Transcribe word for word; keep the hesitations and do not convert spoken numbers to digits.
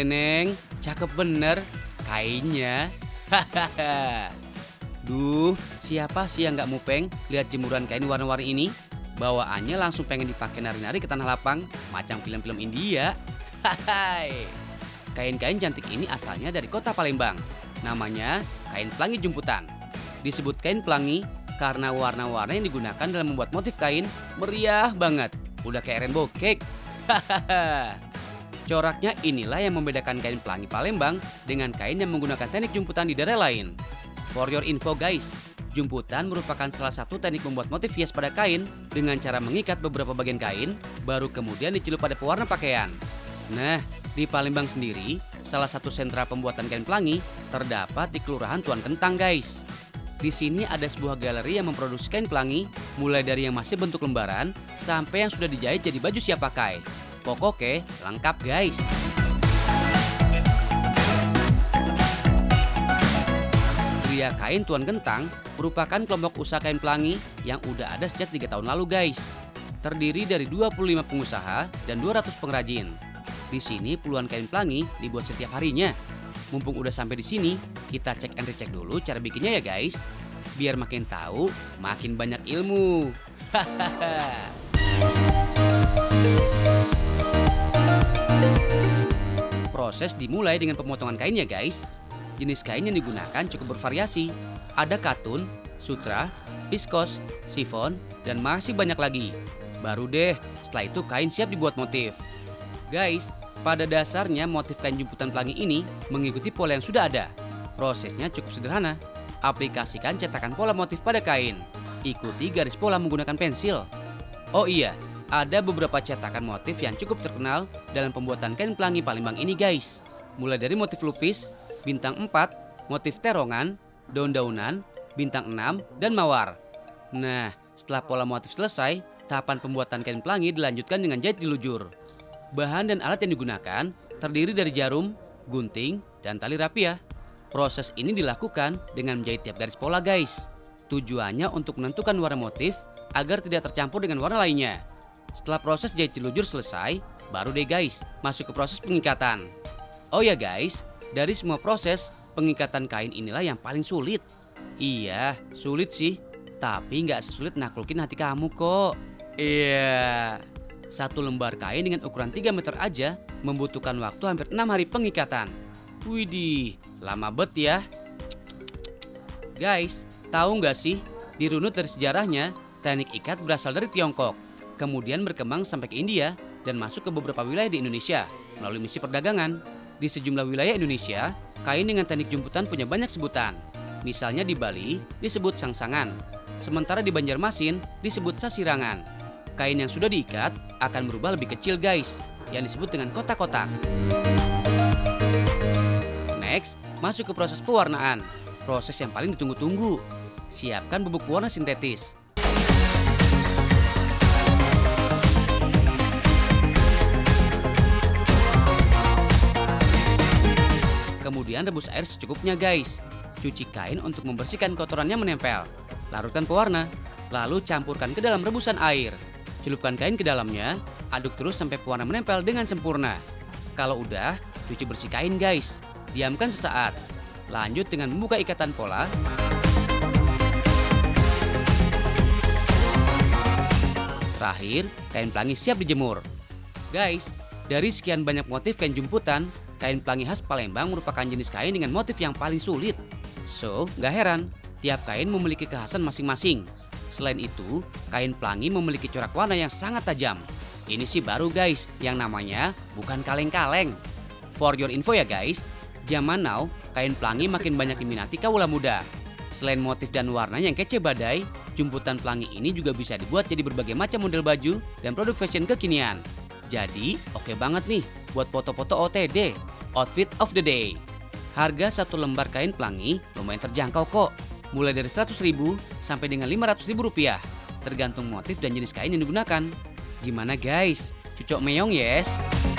Gile Neng, cakep bener kainnya. Hahaha. Duh, siapa sih yang gak mupeng lihat jemuran kain warna-warni ini? Bawaannya langsung pengen dipakai nari-nari ke tanah lapang, macam film-film India. Hai. Kain-kain cantik ini asalnya dari kota Palembang. Namanya kain pelangi jumputan. Disebut kain pelangi karena warna-warna yang digunakan dalam membuat motif kain meriah banget. Udah kayak rainbow cake. Hahaha. Coraknya inilah yang membedakan kain pelangi Palembang dengan kain yang menggunakan teknik jumputan di daerah lain. For your info guys, jumputan merupakan salah satu teknik membuat motif hias pada kain dengan cara mengikat beberapa bagian kain, baru kemudian dicelup pada pewarna pakaian. Nah, di Palembang sendiri, salah satu sentra pembuatan kain pelangi terdapat di Kelurahan Tuan Kentang guys. Di sini ada sebuah galeri yang memproduksi kain pelangi, mulai dari yang masih bentuk lembaran sampai yang sudah dijahit jadi baju siap pakai. Pokoknya lengkap guys. Gria Kain Tuan Kentang merupakan kelompok usaha kain pelangi yang udah ada sejak tiga tahun lalu guys. Terdiri dari dua puluh lima pengusaha dan dua ratus pengrajin. Di sini puluhan kain pelangi dibuat setiap harinya. Mumpung udah sampai di sini, kita cek and recheck dulu cara bikinnya ya guys. Biar makin tahu, makin banyak ilmu. Hahaha. Proses dimulai dengan pemotongan kainnya guys. Jenis kain yang digunakan cukup bervariasi. Ada katun, sutra, viskos, sifon, dan masih banyak lagi. Baru deh, setelah itu kain siap dibuat motif. Guys, pada dasarnya motif kain jumputan pelangi ini mengikuti pola yang sudah ada. Prosesnya cukup sederhana. Aplikasikan cetakan pola motif pada kain. Ikuti garis pola menggunakan pensil. Oh iya, ada beberapa cetakan motif yang cukup terkenal dalam pembuatan kain pelangi Palembang ini guys. Mulai dari motif lupis, bintang empat, motif terongan, daun-daunan, bintang enam, dan mawar. Nah, setelah pola motif selesai, tahapan pembuatan kain pelangi dilanjutkan dengan jahit dilujur. Bahan dan alat yang digunakan terdiri dari jarum, gunting, dan tali rapiah. Proses ini dilakukan dengan menjahit tiap garis pola guys. Tujuannya untuk menentukan warna motif agar tidak tercampur dengan warna lainnya. Setelah proses jahit dilujur selesai, baru deh guys masuk ke proses pengikatan. Oh ya guys, dari semua proses, pengikatan kain inilah yang paling sulit. Iya, sulit sih, tapi nggak sesulit naklukin hati kamu kok. Iya, satu lembar kain dengan ukuran tiga meter aja membutuhkan waktu hampir enam hari pengikatan. Widih, lama bet ya. Guys, tahu nggak sih, dirunut dari sejarahnya, teknik ikat berasal dari Tiongkok. Kemudian berkembang sampai ke India dan masuk ke beberapa wilayah di Indonesia melalui misi perdagangan. Di sejumlah wilayah Indonesia, kain dengan teknik jumputan punya banyak sebutan. Misalnya di Bali disebut sangsangan, sementara di Banjarmasin disebut sasirangan. Kain yang sudah diikat akan berubah lebih kecil guys, yang disebut dengan kotak-kotak. Next, masuk ke proses pewarnaan. Proses yang paling ditunggu-tunggu. Siapkan bubuk pewarna sintetis. Kemudian rebus air secukupnya guys. Cuci kain untuk membersihkan kotoran yang menempel. Larutkan pewarna, lalu campurkan ke dalam rebusan air. Celupkan kain ke dalamnya, aduk terus sampai pewarna menempel dengan sempurna. Kalau udah, cuci bersih kain guys. Diamkan sesaat. Lanjut dengan membuka ikatan pola. Terakhir, kain pelangi siap dijemur. Guys, dari sekian banyak motif kain jumputan, kain pelangi khas Palembang merupakan jenis kain dengan motif yang paling sulit. So, gak heran, tiap kain memiliki kekhasan masing-masing. Selain itu, kain pelangi memiliki corak warna yang sangat tajam. Ini sih baru guys, yang namanya bukan kaleng-kaleng. For your info ya guys, zaman now, kain pelangi makin banyak diminati kaula muda. Selain motif dan warnanya yang kece badai, jumputan pelangi ini juga bisa dibuat jadi berbagai macam model baju dan produk fashion kekinian. Jadi, oke banget nih buat foto-foto O T D, outfit of the day. Harga satu lembar kain pelangi lumayan terjangkau kok, mulai dari seratus ribu sampai dengan lima ratus ribu rupiah, tergantung motif dan jenis kain yang digunakan. Gimana guys? Cucok meong yes?